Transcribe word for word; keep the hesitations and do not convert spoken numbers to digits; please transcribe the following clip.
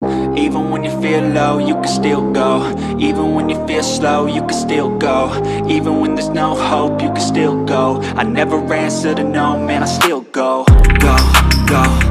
Even when you feel low, you can still go. Even when you feel slow, you can still go. Even when there's no hope, you can still go. I never answer to no, man, I still go. Go, go.